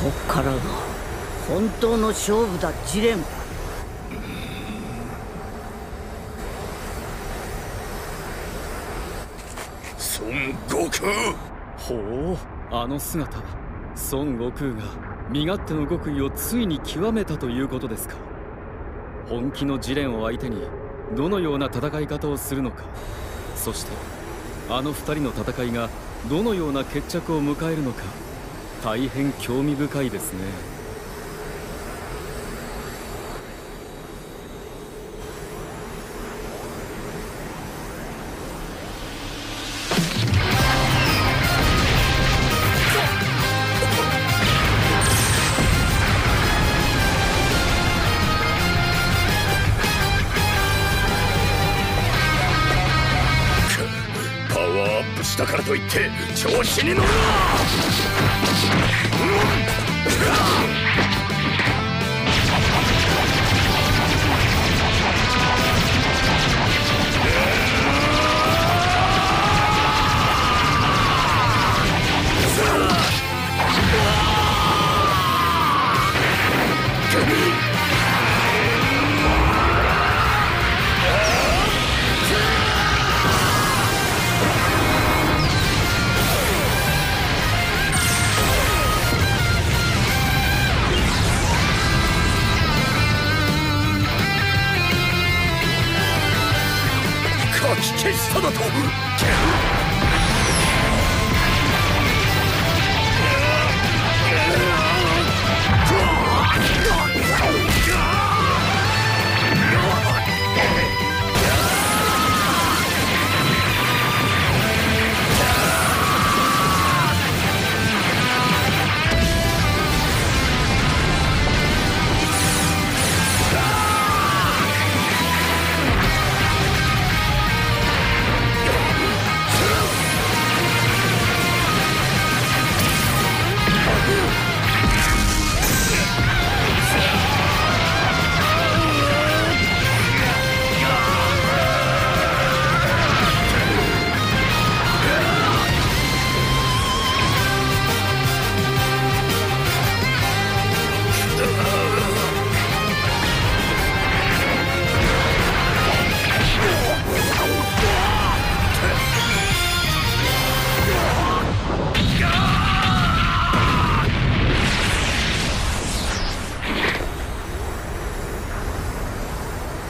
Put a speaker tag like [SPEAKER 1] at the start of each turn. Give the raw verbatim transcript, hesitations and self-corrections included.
[SPEAKER 1] こっからが本当の勝負だ、ジレン。
[SPEAKER 2] 孫悟空。
[SPEAKER 3] ほう、あの姿、孫悟空が身勝手の極意をついに極めたということですか。本気のジレンを相手にどのような戦い方をするのか、そしてあの二人の戦いがどのような決着を迎えるのか、大変興味深いですね。
[SPEAKER 2] だからといって調子に乗るな。かき消しただと。